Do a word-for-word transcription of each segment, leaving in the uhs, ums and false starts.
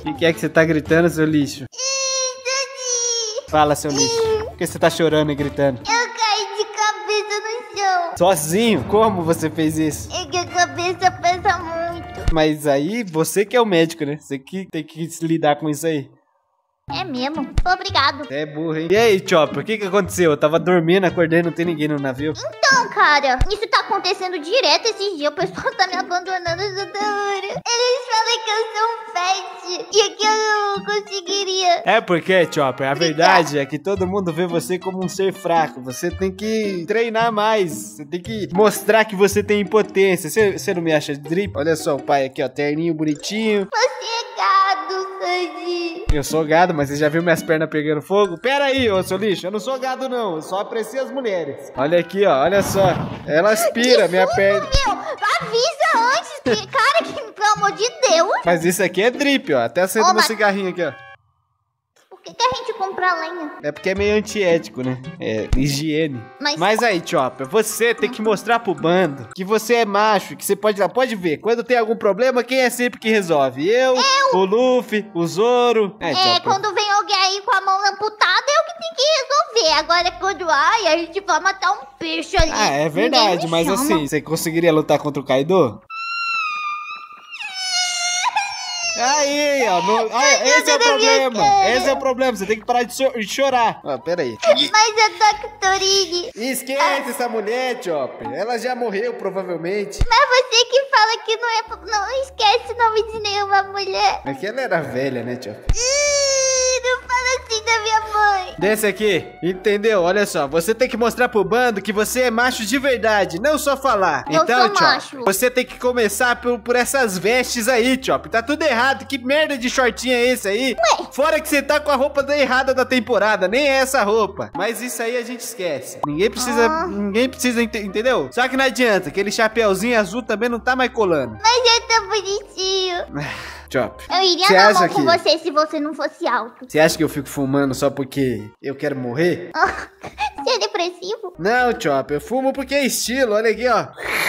O que é que você tá gritando, seu lixo? Fala, seu lixo. Por que você tá chorando e gritando? Eu caí de cabeça no chão. Sozinho? Como você fez isso? É que a cabeça pesa muito. Mas aí, você que é o médico, né? Você que tem que se lidar com isso aí. É mesmo? Obrigado. É burro, hein? E aí, Chopper, o que que aconteceu? Eu tava dormindo, acordei, não tem ninguém no navio. Então, cara, isso tá acontecendo direto esses dias. O pessoal tá me abandonando toda hora. Eles falam que eu sou um pet e que eu não conseguiria. É porque, Chopper, a verdade é que todo mundo vê você como um ser fraco. Você tem que treinar mais. Você tem que mostrar que você tem impotência. Você, você não me acha drip? Olha só o pai aqui, ó, terninho bonitinho. Você é gado, Sandy. Eu sou gado, mas você já viu minhas pernas pegando fogo? Pera aí, ô seu lixo, eu não sou gado não, eu só aprecio as mulheres. Olha aqui, ó, olha só. Ela aspira minha perna. Meu, avisa antes, que, cara, que pelo amor de Deus. Mas isso aqui é drip, ó. Até acendo Ô, meu mas- cigarrinho aqui, ó. Por que, que a gente compra lenha? É porque é meio antiético, né? É higiene. Mas- Mas aí, Chopper, você tem que mostrar pro bando que você é macho, que você pode, pode ver. Quando tem algum problema, quem é sempre que resolve? Eu, o Luffy, o Zoro. É, É, Chopper. quando vem alguém aí com a mão amputada, eu que tenho que resolver. Agora, quando ai, a gente vai matar um peixe ali. Ah, é verdade, ninguém me mas chama. assim, você conseguiria lutar contra o Kaido? Aí, ó, no, ah, esse é o problema, esse é o problema, você tem que parar de, so, de chorar. Ó, pera aí. Mas a Doctorine... Esquece essa mulher, Chopper, ela já morreu, provavelmente. Mas você que fala que não é... Não esquece o nome de nenhuma mulher. É que ela era velha, né, Chopper? Ih, não fala assim da minha mãe. Desce aqui, entendeu? Olha só, você tem que mostrar pro bando que você é macho de verdade, não só falar. Eu então, sou Chopper, macho. você tem que começar por, por essas vestes aí, Chopper. Tá tudo errado, que merda de shortinho é esse aí? Ué. Fora que você tá com a roupa da errada da temporada, nem é essa roupa. Mas isso aí a gente esquece. Ninguém precisa, Ah. ninguém precisa, ente- entendeu? Só que não adianta, aquele chapeuzinho azul também não tá mais colando. Mas é tão bonitinho. Chopper, Eu iria Você dar acha mão com que- você se você não fosse alto. você acha que eu fico fumando só porque eu quero morrer? Você é depressivo? Não, Chopper, eu fumo porque é estilo, olha aqui, ó.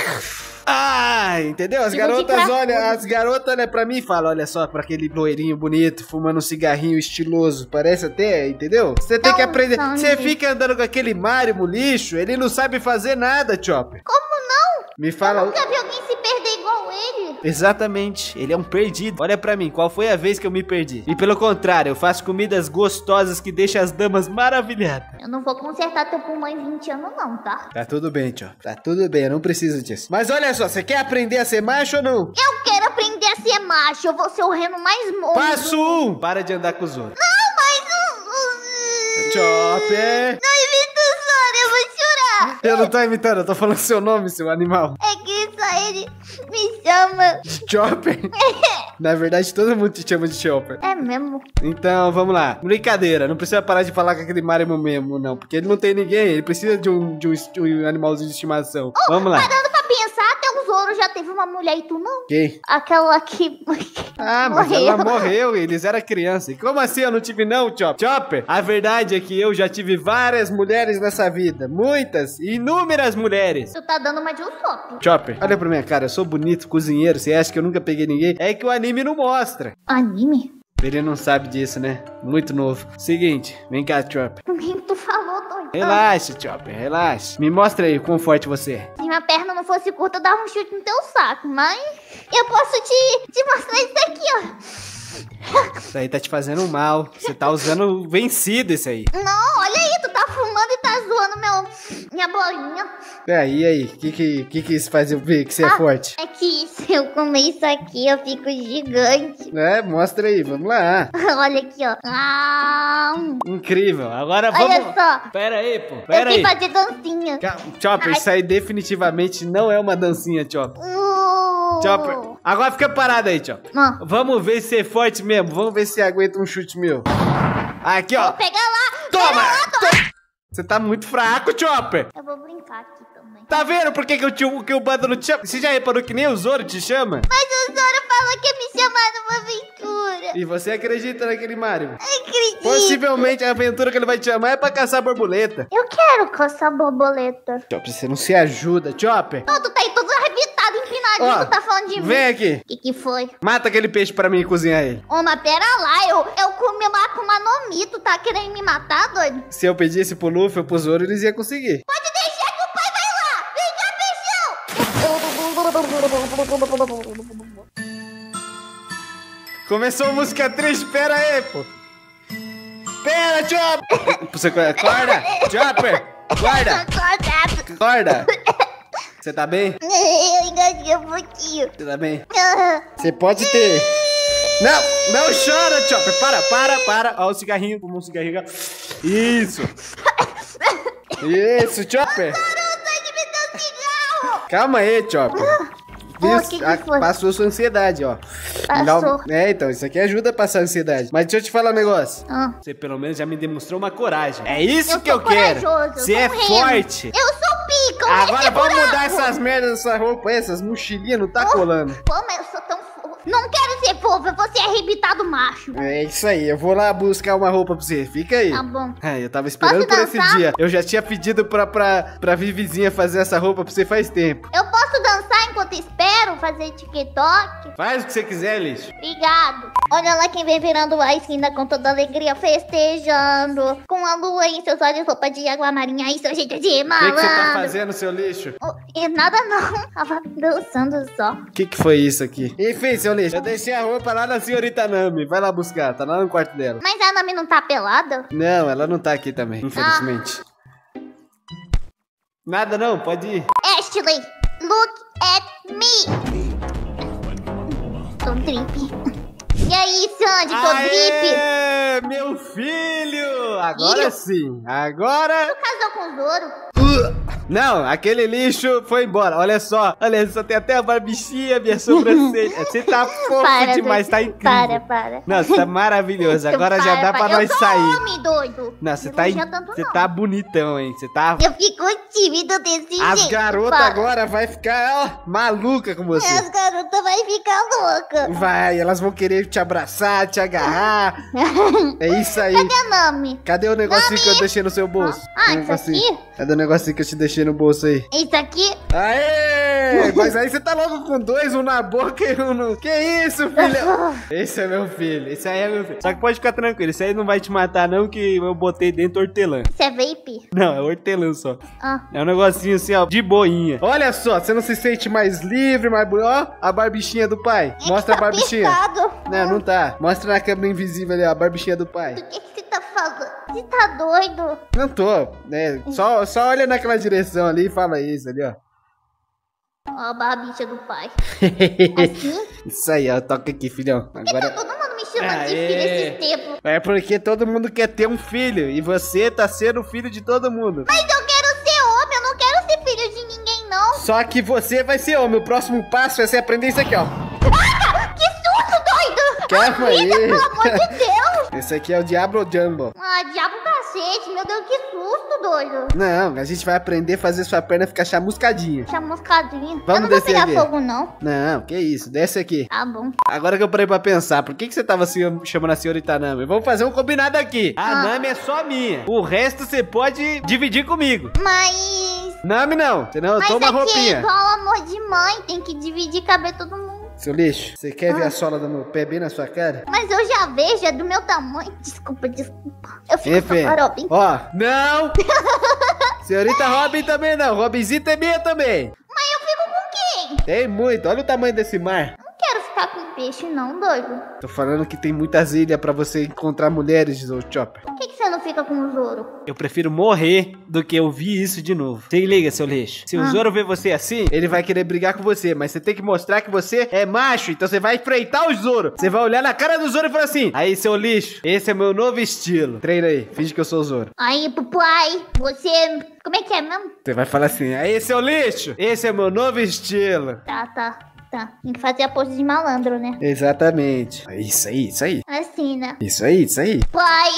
Ah, entendeu? As Estilo de garotas, cracudo. olha, as garotas, né, pra mim falam, olha só, pra aquele loirinho bonito, fumando um cigarrinho estiloso, parece até, entendeu? Você tem Não, que aprender, não, você não. fica andando com aquele Mario lixo, ele não sabe fazer nada, Chopper. Como não? Me fala... Eu nunca vi alguém se perder igual ele. Exatamente, ele é um perdido. Olha pra mim, qual foi a vez que eu me perdi? E pelo contrário, eu faço comidas gostosas que deixam as damas maravilhadas. Eu não vou consertar teu pulmão em vinte anos não, tá? Tá tudo bem, Chopper, tá tudo bem, eu não preciso disso. Mas olha só, você quer aprender a ser macho ou não? Eu quero aprender a ser macho. Eu vou ser o reno mais moço. Passo um! Para de andar com os outros. Não, mas... Chopper! Não imita o Zoro, eu vou chorar. Eu não tô imitando, eu tô falando seu nome, seu animal. É que só ele me chama. Chopper? Na verdade, todo mundo te chama de Chopper. É mesmo? Então, vamos lá. Brincadeira, não precisa parar de falar com aquele Mario mesmo, não. Porque ele não tem ninguém, ele precisa de um, de um, de um animalzinho de estimação. Vamos lá. Parando pra pensar, até o Zoro já teve uma mulher e tu não? Quem? Aquela que... Ah, mas Morreu. ela morreu, eles eram criança. E como assim eu não tive não, Chopper? Chopper, a verdade é que eu já tive várias mulheres nessa vida. Muitas, inúmeras mulheres. Tu tá dando uma de um soco. Chopper, olha pra minha cara, eu sou bonito, cozinheiro, você acha que eu nunca peguei ninguém? É que o anime não mostra. Anime? Ele não sabe disso, né? Muito novo. Seguinte, vem cá, Chopper. O que tu falou, doido? Relaxa, Chopper, relaxa. Me mostra aí o quão forte você é. Se minha perna não fosse curta, eu dava um chute no teu saco, mas eu posso te, te mostrar isso aqui, ó. Isso aí tá te fazendo mal. Você tá usando vencido isso aí. Não, olha aí, tu tá fumando e tá zoando meu, minha bolinha. É, e aí? O que que, que que isso faz eu ver que você é Ah. forte? É que se eu comer isso aqui, eu fico gigante. É, mostra aí, vamos lá. Olha aqui, ó. Ah, Incrível. Agora olha vamos... só, Pera aí, pô. eu Pera sei aí. fazer dancinha. Ca- Chopper, Ai. isso aí definitivamente não é uma dancinha, Chopper. Uh. Chopper, agora fica parado aí, Chopper. Ah. Vamos ver se é forte mesmo. Vamos ver se aguenta um chute meu. Aqui, ó. Pega lá. Toma! Pega lá, toma. Você tá muito fraco, Chopper. Eu vou brincar aqui também. Tá vendo por que, que, eu te, que o bando não te chama? Você já reparou que nem o Zoro te chama? Mas o Zoro falou que ia me chamar numa aventura. E você acredita naquele Mario? Acredito. Possivelmente a aventura que ele vai te chamar é pra caçar borboleta. Eu quero caçar borboleta. Chopper, você não se ajuda, Chopper. Não, tu tá aí todo arrebitado, empinado Tadinho, Ó, tá falando de mim. Vem aqui. O que que foi? Mata aquele peixe pra mim e cozinhar ele. Ô, mas pera lá, eu, eu comi uma Akuma no Mi, tu tá querendo me matar, doido? Se eu pedisse pro Luffy ou pro Zoro, eles iam conseguir. Pode deixar que o pai vai lá! Vem cá, peixão! Começou a música triste, pera aí, pô. Pera, Chopper! Você acorda? Chopper! Acorda! Acorda! Você tá bem? Eu engasguei um pouquinho. Você tá bem? Você pode ter... Não, não chora, Chopper. Para, para, para. Ó o cigarrinho, fumou um cigarrinho. Isso. Isso, Chopper. Calma aí, Chopper. Pô, Isso, que que a- foi? passou sua ansiedade, ó. Passou. Não- é, então, isso aqui ajuda a passar a ansiedade. Mas deixa eu te falar um negócio. Ah. Você pelo menos já me demonstrou uma coragem. É isso Eu que sou eu quero. corajoso, eu Você sou é um remo. forte. Eu sou pica, eu Agora meti vamos buraco. mudar essas merdas dessa roupa aí, essas mochilinhas, não tá colando. Pô, mas eu sou tão fofo. Não quero ser fofo, eu vou ser arrebitado macho. É isso aí, eu vou lá buscar uma roupa pra você. Fica aí. Tá bom. Ai, eu tava esperando Posso por esse dançar? dia. Eu já tinha pedido pra, pra, pra Vivizinha fazer essa roupa pra você faz tempo. Eu posso dançar enquanto espero fazer TikTok? Faz o que você quiser, lixo. Obrigado. Olha lá quem vem virando a esquina com toda alegria, festejando. Com a lua em seus olhos, roupa de água marinha e seu jeito de O que, malandro. que você tá fazendo, seu lixo? Oh, e nada não, tava dançando só. O que, que foi isso aqui? Enfim, seu lixo, eu deixei a roupa lá na senhorita Nami. Vai lá buscar, tá lá no quarto dela. Mas a Nami não tá pelada? Não, ela não tá aqui também, infelizmente. Nada não, pode ir. Ashley, look at me. Tô drip. E aí, Sandy, tô drip? Aê, meu filho! Agora Filho? sim, agora... Tu casou com o Zoro? Não, aquele lixo foi embora. Olha só, olha só, tem até a barbichinha, minha sobrancelha. Você tá fofo Para, demais, doido. tá incrível. Para, para. Não, você tá maravilhoso. Agora já Para, dá pra para. nós eu sair. Eu sou homem, doido. Não, você Não tá, elogia tanto, você não. tá bonitão, hein? Você tá... Eu fico tímido desse As jeito. garotas para. agora vai ficar, ó, maluca com você. As garotas vai ficar loucas. Vai, elas vão querer te abraçar, te agarrar. É isso aí. Cadê a Nami? Cadê o negocinho Nami? que eu deixei no seu bolso? Ah, O isso negocinho. aqui? Cadê o negocinho que eu te deixei no bolso aí? Isso aqui? Aê! Mas aí você tá logo com dois, um na boca e um no... Que isso, filho? Esse é meu filho, esse aí é meu filho. Só que pode ficar tranquilo, esse aí não vai te matar não, que eu botei dentro hortelã. Isso é vape? Não, é hortelã só. Ah. É um negocinho assim, ó, de boinha. Olha só, você não se sente mais livre, mais bonito. Ó, a barbichinha do pai. Mostra a Tá barbichinha. piscado. Não, não tá. Mostra na câmera invisível ali, ó, a barbichinha do pai. O que que você tá falando? Você tá doido? Não tô, né? Só, só olha naquela direção ali e fala isso ali, ó. Ó, a barbicha do pai. Assim? Isso aí, ó, toca aqui, filhão. Tá Agora... todo mundo me chama de Aê. filho esses tempos. É porque todo mundo quer ter um filho e você tá sendo o filho de todo mundo. Mas eu quero ser homem, eu não quero ser filho de ninguém, não. Só que você vai ser homem. O próximo passo é você aprender isso aqui, ó. Que susto, doido! Calma aí. Amiga, pelo amor de Deus! Esse aqui é o Diablo Jumbo. Ah, diabo cacete, meu Deus, que susto, doido. Não, a gente vai aprender a fazer sua perna ficar chamuscadinha. Chamuscadinho. Vamos eu não vou descer pegar aqui. fogo, não. Não, que isso, desce aqui. Tá bom. Agora que eu parei pra pensar, por que, que você tava assim, chamando a senhorita Nami? Vamos fazer um combinado aqui. A Ah. Nami é só minha. O resto você pode dividir comigo. Mas... Nami não, senão eu Mas tomo a aqui é roupinha. igual amor de mãe, tem que dividir caber todo mundo. Seu lixo, você quer ver Ah. a sola do meu pé bem na sua cara? Mas eu já vejo, é do meu tamanho. Desculpa, desculpa. Eu fico Enfim, com a Robin. ó, não! Senhorita Robin também não, Robinzita é minha também. Mas eu fico com quem? Tem muito, olha o tamanho desse mar. Não quero ficar com peixe, não, doido. Tô falando que tem muitas ilhas pra você encontrar mulheres, ô Chopper. Por que, que você não fica com o Zoro? Eu prefiro morrer do que ouvir isso de novo. Se liga, seu lixo. Se o Ah. Zoro ver você assim, ele vai querer brigar com você, mas você tem que mostrar que você é macho, então você vai enfrentar o Zoro. Você vai olhar na cara do Zoro e falar assim: aí, seu lixo, esse é meu novo estilo. Treina aí, finge que eu sou o Zoro. Aí, papai, você... Como é que é mesmo? Você vai falar assim: aí, seu lixo, esse é meu novo estilo. Tá, tá, tá. Tem que fazer a pose de malandro, né? Exatamente. É isso aí, isso aí. Assim, né? Isso aí, isso aí. Pai,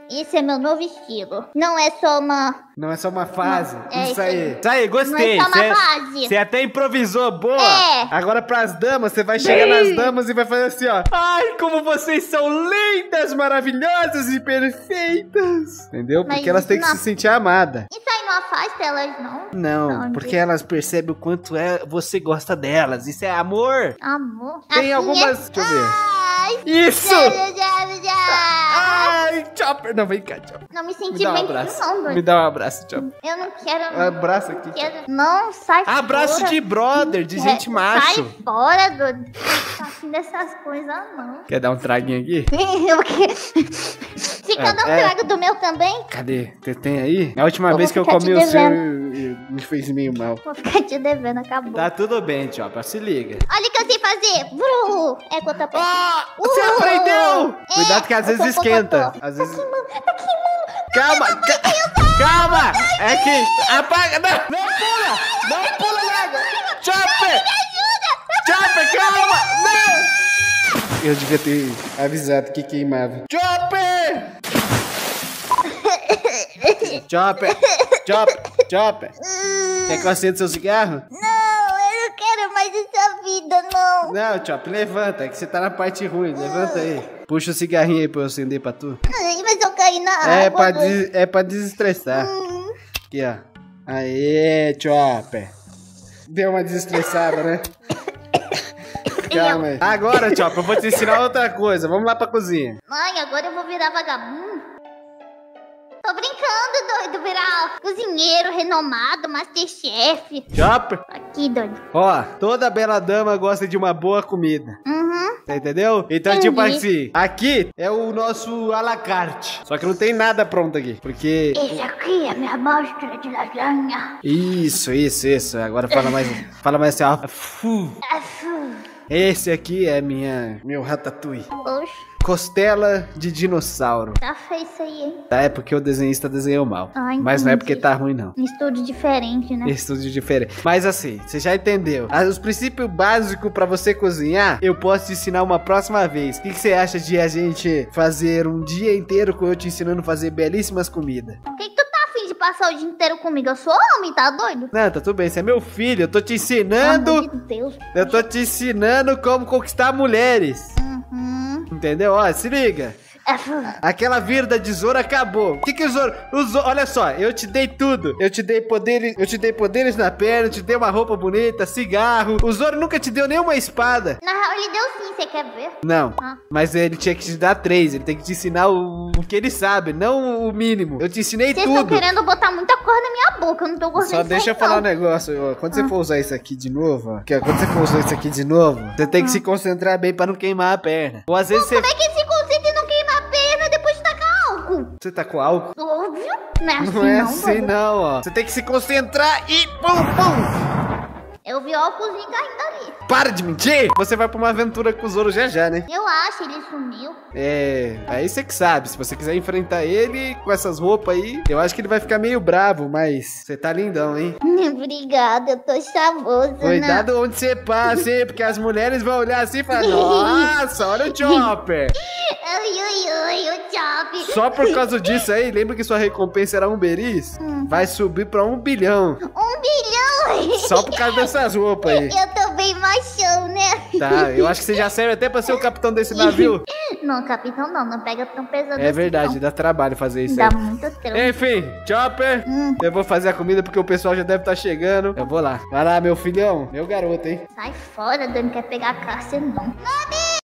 Esse é meu novo estilo. Não é só uma... Não é só uma fase. Não, é isso isso aí. aí. Isso aí, gostei. Não é só uma Cê- fase. Você até improvisou, boa. É. Agora pras damas, você vai chegar nas damas e vai fazer assim, ó. Ai, como vocês são lindas, maravilhosas e perfeitas. Entendeu? Mas Porque elas isso têm que não- se sentir amadas. Isso aí não afasta elas, não? Não, Não, porque gente. elas percebem o quanto é você gosta delas. Isso é amor. Amor. Tem Assim algumas... É... Deixa eu ver. Ai, Isso! já, já, já, já. Ai, Chopper. Não, vem cá, Chopper. Não me Me senti dá um bem abraço. não, Me doido. dá um abraço, Chopper. Eu não quero... Abraço aqui. quero... Não, sai Abraço fora. de brother, de gente É, macho. Sai fora, doido. Não tá afim dessas coisas, não. Quer dar um traguinho aqui? Eu que... Se cada um É, é. traga do meu também, Cadê? Você tem aí? A última Eu vez vou que eu ficar comi te o seu devendo. e- e me fez meio mal. vou ficar te devendo, acabou. Tá tudo bem, Chopper, se liga. Olha o que eu sei fazer. Bru. É contra pé. Ah, você Uh! aprendeu! É, Cuidado que às eu vezes sou esquenta. cocotó. Às vezes... Tá queimando. Calma, ca- calma! É que... Apaga! Não, não pula! Não pula na água! Chopper! Chopper, calma! Não! Eu devia ter avisado que queimava. Chopper! Chopper! Chopper! Chopper! Quer que eu acenda seu cigarro? Não, eu não quero mais essa vida, não. Não, Chopper, levanta, é que você tá na parte ruim. Levanta aí. Puxa o cigarrinho aí pra eu acender pra tu. Ai, mas eu caí na É água. pra, doido. des- é pra desestressar. Hum. Aqui, ó. Aê, Chopper. Deu uma desestressada, né? Calma aí. Agora, Chopper, eu vou te ensinar outra coisa. Vamos lá pra cozinha. Ai, agora eu vou virar vagabundo. Tô brincando, doido, virar cozinheiro renomado, Masterchef. Chopper, Aqui, doido. ó, toda bela dama gosta de uma boa comida. Uhum. Tá entendeu? Então, Entendi. tipo assim, aqui é o nosso à la carte. Só que não tem nada pronto aqui. Porque. Esse aqui é minha mostra de lasanha. Isso, isso, isso. Agora fala mais. Fala mais assim, ó. Fu. Afu. Esse aqui é minha. Meu ratatouille. Oxe, Costela de dinossauro. tá feio isso aí, hein? Tá, é porque o desenhista desenhou mal. Ah, Mas não é entendi. porque tá ruim, não. Um estúdio diferente, né? Estúdio diferente. Mas assim, você já entendeu. Ah, os princípios básicos pra você cozinhar, eu posso te ensinar uma próxima vez. O que, que você acha de a gente fazer um dia inteiro com eu te ensinando a fazer belíssimas comidas? Por que, que tu tá afim de passar o dia inteiro comigo? Eu sou homem, tá doido? Não, tá tudo bem. Você é meu filho. Eu tô te Pelo ensinando. amor de Deus. Eu tô te ensinando como conquistar mulheres. Uhum. Entendeu? Ó, se liga. Afu. Aquela vira de Zoro acabou. O que que o Zoro... O Zoro... Olha só, eu te dei tudo. Eu te dei poderes, eu te dei poderes na perna, eu te dei uma roupa bonita, cigarro. O Zoro nunca te deu nenhuma espada. Na real, ele deu sim, você quer ver? Não, Ah. mas ele tinha que te dar três. Ele tem que te ensinar o, o que ele sabe, não o mínimo. Eu te ensinei Vocês estão tudo. querendo botar muita cor na minha boca, eu não tô gostando Só disso deixa aí, eu falar um não. negócio, ó. Quando você Ah. for usar isso aqui de novo, ó, aqui, ó, quando você for usar isso aqui de novo, você tem que Ah. se concentrar bem pra não queimar a perna. Ou às vezes você... Como é que se concentra e não queima a perna depois de tacar álcool? Você tá com álcool? Óbvio. Não é assim, Não é não, assim doido. não, ó. Você tem que se concentrar e pum, pum. Eu vi álcoolzinho caindo ali. Para de mentir! Você vai pra uma aventura com o Zoro já já, né? Eu acho, ele sumiu. É, aí você que sabe. Se você quiser enfrentar ele com essas roupas aí, eu acho que ele vai ficar meio bravo, mas você tá lindão, hein? Obrigada, eu tô chavoso, né? Cuidado onde você passa, hein? Porque as mulheres vão olhar assim e falar, nossa, olha o Chopper! Ai, ai, ai, o Chop. Só por causa disso aí, lembra que sua recompensa era um beris? Hum. Vai subir pra um bilhão. Um bilhão. Só por causa dessas roupas aí. Eu tô bem machão, né? Tá, eu acho que você já serve até pra ser o capitão desse navio. Não, capitão, não. Não pega tão pesado É assim, verdade, não. dá trabalho fazer isso Dá aí. muito trampo. Enfim, Chopper, Hum. eu vou fazer a comida porque o pessoal já deve estar chegando. Eu vou lá. Vai lá, meu filhão, meu garoto, hein? Sai fora, Dan, não quer pegar a cárcere, não. Mami!